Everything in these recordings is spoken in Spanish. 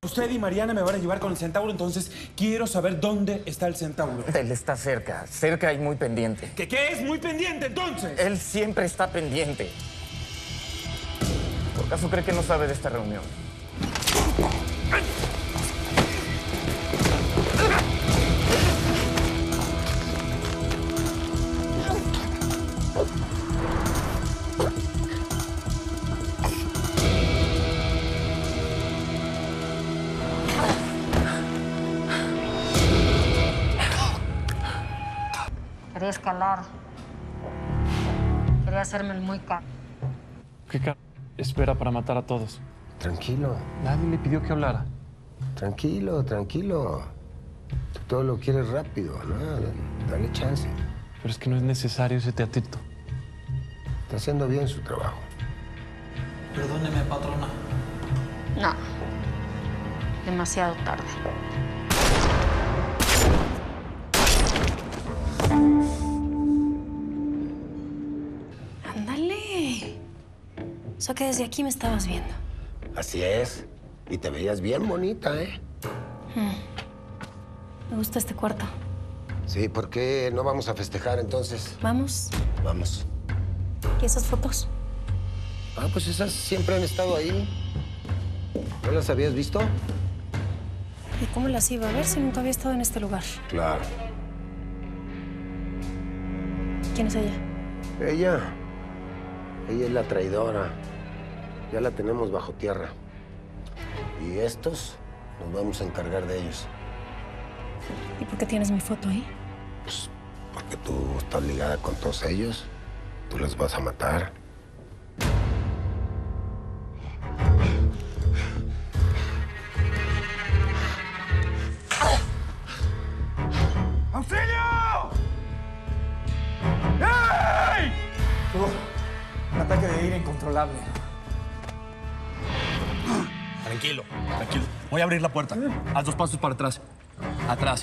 usted y Mariana me van a llevar con el centauro, entonces quiero saber dónde está el centauro. Él está cerca y muy pendiente. ¿Qué es muy pendiente, entonces? Él siempre está pendiente. ¿Por acaso cree que no sabe de esta reunión? Quería escalar. Quería hacerme el muy caro. ¿Qué espera para matar a todos? Tranquilo. Nadie le pidió que hablara. Tranquilo. Tú todo lo quieres rápido, ¿no? Dale chance. Pero es que no es necesario ese teatrito. Está haciendo bien su trabajo. Perdóneme, patrona. No. Demasiado tarde. Ándale. O sea que desde aquí me estabas viendo. Así es. Y te veías bien bonita, ¿eh? Me gusta este cuarto. Sí, ¿por qué no vamos a festejar entonces? ¿Vamos? Vamos. ¿Y esas fotos? Ah, pues esas siempre han estado ahí. ¿No las habías visto? ¿Y cómo las iba a ver si nunca había estado en este lugar? Claro. ¿Quién es ella? Ella es la traidora. Ya la tenemos bajo tierra. Y estos nos vamos a encargar de ellos. ¿Y por qué tienes mi foto ahí? Pues porque tú estás ligada con todos ellos. Tú los vas a matar. ¡Auxilio! ¡Ey! Un ataque de ira incontrolable. Tranquilo. Voy a abrir la puerta. Haz 2 pasos para atrás. Atrás.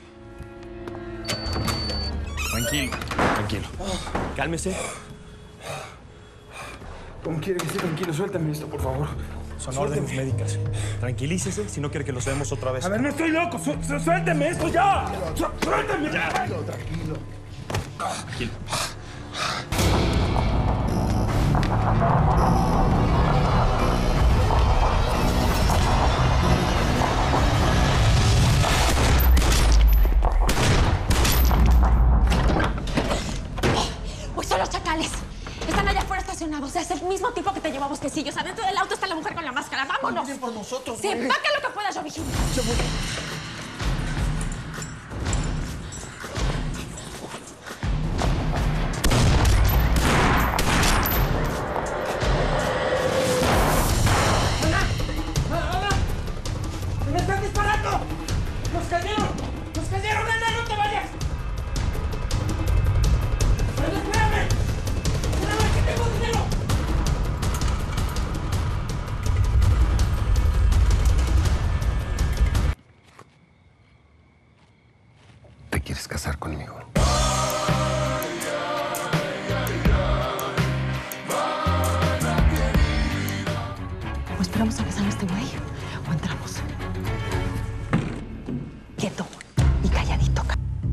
Tranquilo. Cálmese. ¿Cómo quiere que esté tranquilo? Suéltame esto, por favor. Son órdenes médicas. Tranquilícese si no quiere que los veamos otra vez. A ver, no estoy loco. Suélteme esto ya. Suélteme. Tranquilo. Tranquilo. Pues son los chacales. Están allá afuera estacionados. Es el mismo tipo que te llevó a Bosquecillos. Adentro del auto está la mujer con la máscara. ¡Vámonos! Vienen por nosotros, Sí, güey. empaca lo que puedas, yo vigilo. ¡Me están disparando! ¡Nos cayeron! ¡Ana, no te vayas! ¡Pero espérame! ¡Espérame, que tengo dinero! ¿Te quieres casar conmigo? ¿O esperamos a que salga este güey o entramos? Quieto y calladito.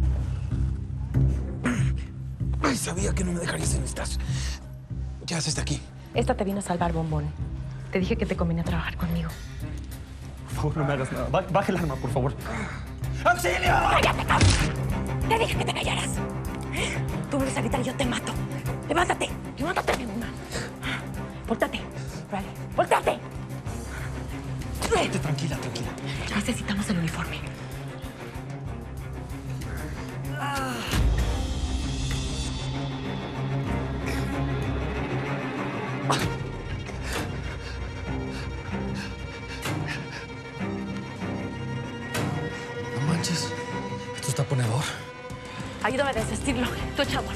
Ay, sabía que no me dejarías en estas. ¿Qué haces de aquí? Esta te vino a salvar, Bombón. Te dije que te convenía trabajar conmigo. Por favor, no me hagas nada. Baje el arma, por favor. ¡Auxilio! ¡Cállate, cabrón! Te dije que te callaras. Tú vuelves a gritar y yo te mato. ¡Levántate! ¡Levántate, mi mamá! ¡Voltate! Vale, ¡voltate! Tranquila. Necesitamos el uniforme. No manches. Esto está ponedor. Ayúdame a desvestirlo. Tú, chavos.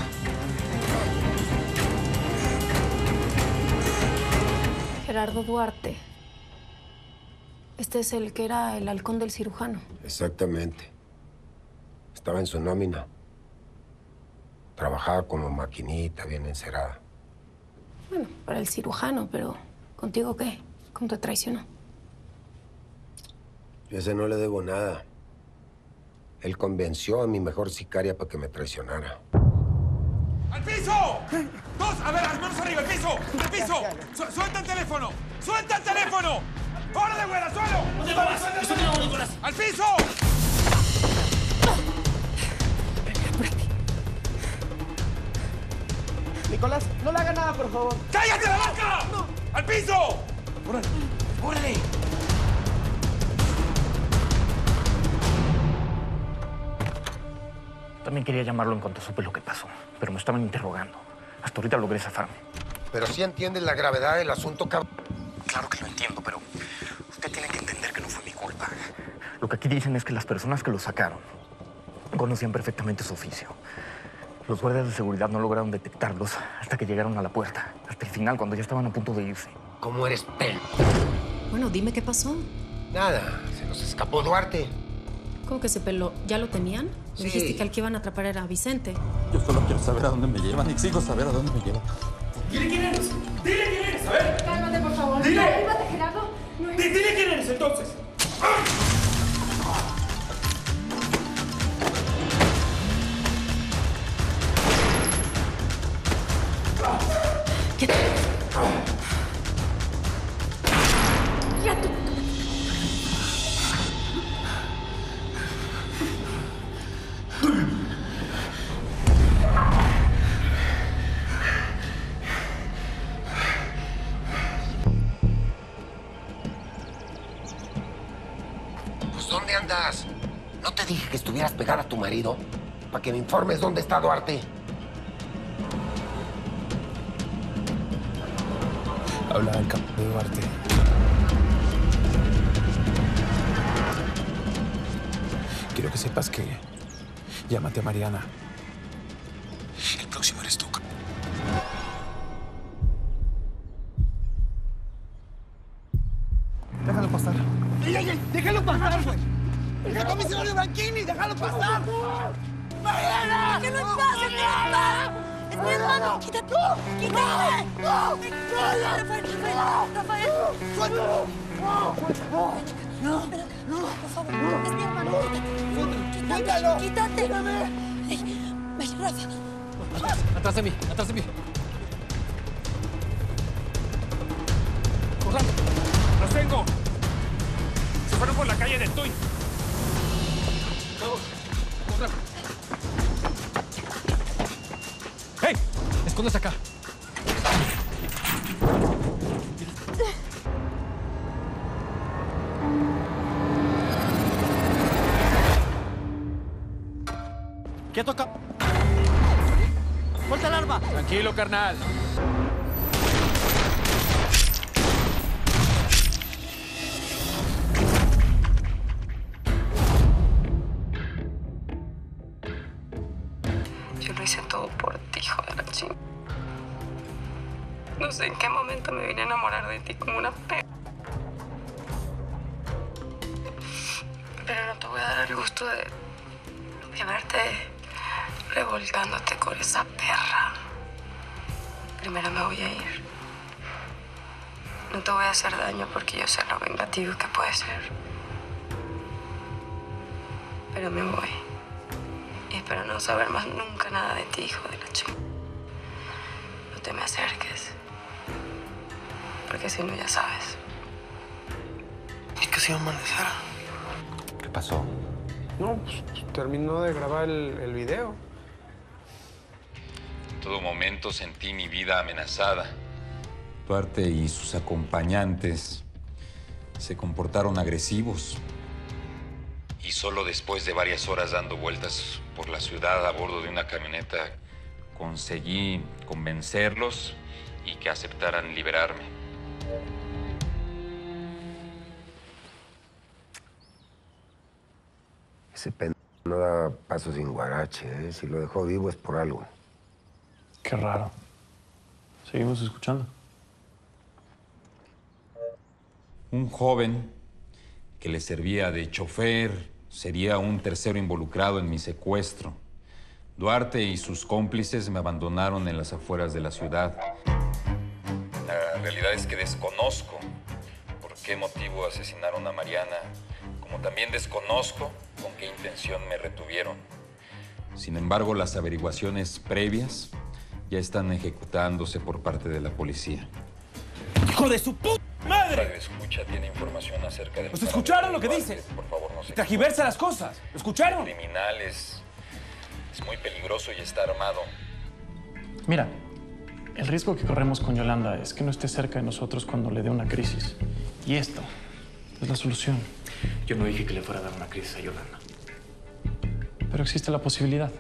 Gerardo Duarte. Este es el que era el halcón del cirujano. Exactamente. Estaba en su nómina. Trabajaba como maquinita, bien encerada. Bueno, para el cirujano, pero ¿contigo qué? ¿Cómo te traicionó? Yo a ese no le debo nada. Él convenció a mi mejor sicaria para que me traicionara. ¡Al piso! ¡Dos! A ver, las manos arriba, ¡al piso! ¡Al piso! ¡Suelta el teléfono! ¡Suelta el teléfono! ¡Órale, güera, suelo! ¡Nicolás! ¡Al piso! Nicolás, no le haga nada, por favor. ¡Cállate la boca! ¡No! ¡Al piso! ¡Órale! ¡Órale! También quería llamarlo en cuanto supe lo que pasó, pero me estaban interrogando. Hasta ahorita logré zafarme. Pero sí entiendes la gravedad del asunto, cabrón. Claro que lo entiendo, pero usted tiene que entender que no fue mi culpa. Lo que aquí dicen es que las personas que lo sacaron conocían perfectamente su oficio. Los guardias de seguridad no lograron detectarlos hasta que llegaron a la puerta. Hasta el final, cuando ya estaban a punto de irse. ¿Cómo eres pel? Bueno, dime qué pasó. Nada, se nos escapó Duarte. ¿Cómo que se peló? ¿Ya lo tenían? Sí. Dijiste que al que iban a atrapar era a Vicente. Yo solo quiero saber a dónde me llevan. Exijo saber a dónde me llevan. Dile quién eres. Dile quién eres. A ver. Cálmate, por favor. Dile. Cálmate, Gerardo. No es... Dile quién eres, entonces. Ya tú. Pues, ¿dónde andas? ¿No te dije que estuvieras pegada a tu marido? Para que me informes dónde está Duarte. Habla el campo de Duarte. Quiero que sepas que llámate a Mariana. El próximo eres tú. Déjalo pasar. ¡Déjalo pasar, güey! ¡El comisario Branquini! ¡Déjalo pasar! ¡Mariana! ¡Que no pase! ¡Que no pase! ¡Es mi hermano! ¡Quítate! ¡Quítate! ¡No! Rafael! ¡Rafael! ¡Suéltalo! No, por favor, es mi hermano. Quítate. Quítate. Ven, Rafa. Atrás de mí, atrás de mí. ¡Corran! ¡Los tengo! Se fueron por la calle del Tuy. ¡Vamos! ¡Corran! ¡Hey! ¡Escóndese acá! ¿Quieto, ¡Suelta el arma! Tranquilo, carnal. Yo lo hice todo por ti, hijo de la chingada. No sé en qué momento me vine a enamorar de ti como una p... Pero no te voy a dar el gusto de verte revolcándote con esa perra. Primero me voy a ir. No te voy a hacer daño porque yo sé lo vengativo que puede ser. Pero me voy. Y espero no saber más nunca nada de ti, hijo de la chica. No te me acerques. Porque si no, ya sabes. ¿Y qué se iba a amanecer? ¿Qué pasó? No, pues terminó de grabar el video. En todo momento sentí mi vida amenazada. Duarte y sus acompañantes se comportaron agresivos. Y solo después de varias horas dando vueltas por la ciudad a bordo de una camioneta, conseguí convencerlos y que aceptaran liberarme. Ese pendejo no da paso sin guarache, ¿eh? Si lo dejó vivo es por algo. Qué raro. Seguimos escuchando. Un joven que le servía de chofer sería un tercero involucrado en mi secuestro. Duarte y sus cómplices me abandonaron en las afueras de la ciudad. La realidad es que desconozco por qué motivo asesinaron a Mariana como también desconozco con qué intención me retuvieron. Sin embargo, las averiguaciones previas ya están ejecutándose por parte de la policía. ¡Hijo de su puta madre! Radio Escucha tiene información acerca de... ¿Pues escucharon lo que dice? Por favor, no se... Tergiversa las cosas. ¿Lo escucharon? El criminal es muy peligroso y está armado. Mira, el riesgo que corremos con Yolanda es que no esté cerca de nosotros cuando le dé una crisis. Y esto es la solución. Yo no dije que le fuera a dar una crisis a Yolanda. Pero existe la posibilidad.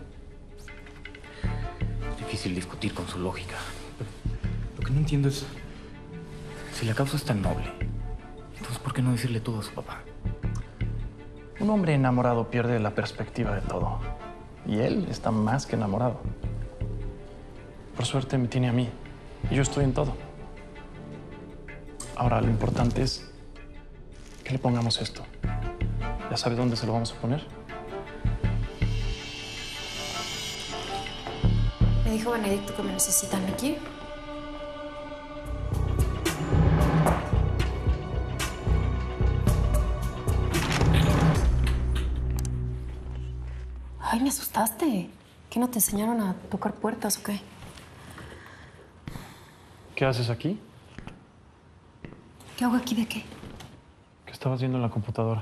Es difícil discutir con su lógica. Lo que no entiendo es... Si la causa es tan noble, entonces ¿por qué no decirle todo a su papá? Un hombre enamorado pierde la perspectiva de todo. Y él está más que enamorado. Por suerte me tiene a mí. Y yo estoy en todo. Ahora, lo importante es que le pongamos esto. ¿Ya sabe dónde se lo vamos a poner? Me dijo Benedicto que me necesitan aquí. Ay, me asustaste. ¿Qué no te enseñaron a tocar puertas o qué? ¿Qué haces aquí? ¿Qué hago aquí de qué? ¿Qué estabas viendo en la computadora?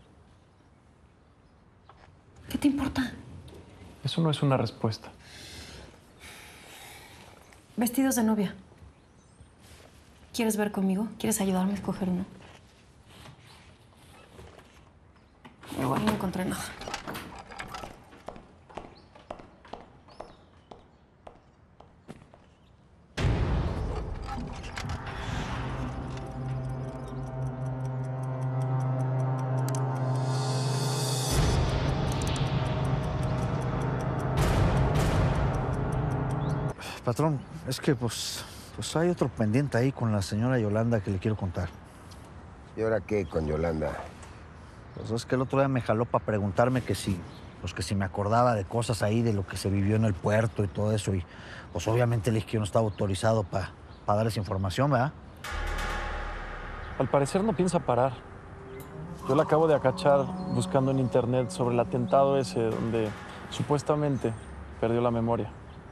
¿Qué te importa? Eso no es una respuesta. Vestidos de novia. ¿Quieres ver conmigo? ¿Quieres ayudarme a escoger uno? Igual no encontré nada. Patrón, es que pues hay otro pendiente ahí con la señora Yolanda que le quiero contar. ¿Y ahora qué con Yolanda? Pues es que el otro día me jaló para preguntarme que si me acordaba de cosas ahí, de lo que se vivió en el puerto y todo eso. Y pues obviamente le dije que yo no estaba autorizado para dar esa información, ¿verdad? Al parecer no piensa parar. Yo la acabo de acachar buscando en internet sobre el atentado ese donde supuestamente perdió la memoria.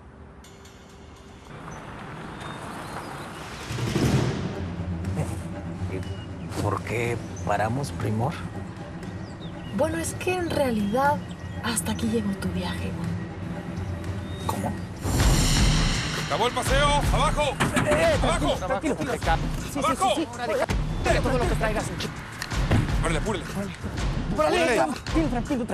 ¿Por qué paramos, Primor? Bueno, es que en realidad hasta aquí llegó tu viaje. ¿Cómo? ¡Acabó el paseo! ¡Abajo! ¡Abajo! Tranquilo, ¡Abajo! sí. Todo lo que traigas. ¡Órale, apúrale! Tranquilo.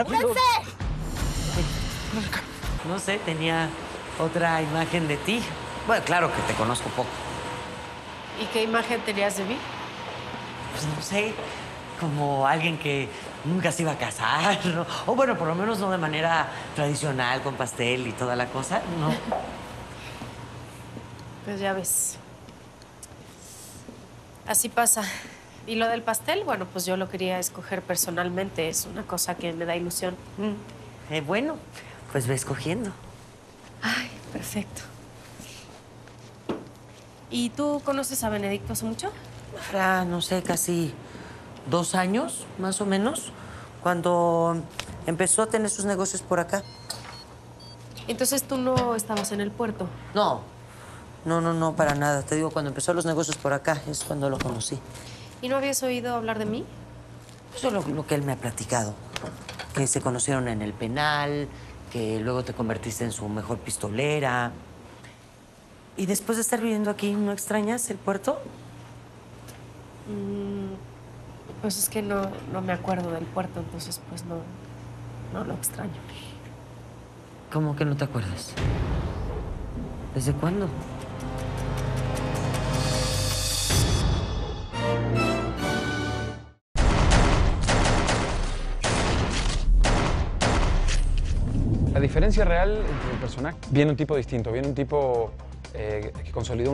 No sé, tenía otra imagen de ti. Bueno, claro que te conozco poco. ¿Y qué imagen tenías de mí? Pues no sé, como alguien que nunca se iba a casar, ¿no? O bueno, por lo menos no de manera tradicional, con pastel y toda la cosa, ¿no? Pues ya ves. Así pasa. Y lo del pastel, bueno, pues yo lo quería escoger personalmente. Es una cosa que me da ilusión. Bueno, pues ve escogiendo. Ay, perfecto. ¿Y tú conoces a Benedicto hace mucho? Ahora, no sé, casi 2 años, más o menos, cuando empezó a tener sus negocios por acá. Entonces tú no estabas en el puerto. No, para nada. Te digo, cuando empezó los negocios por acá es cuando lo conocí. ¿Y no habías oído hablar de mí? Eso es lo que él me ha platicado. Que se conocieron en el penal, que luego te convertiste en su mejor pistolera. ¿Y después de estar viviendo aquí, no extrañas el puerto? Pues es que no me acuerdo del puerto, entonces pues no lo extraño. ¿Cómo que no te acuerdas? ¿Desde cuándo? La diferencia real entre el personaje, viene un tipo distinto, viene un tipo que consolidó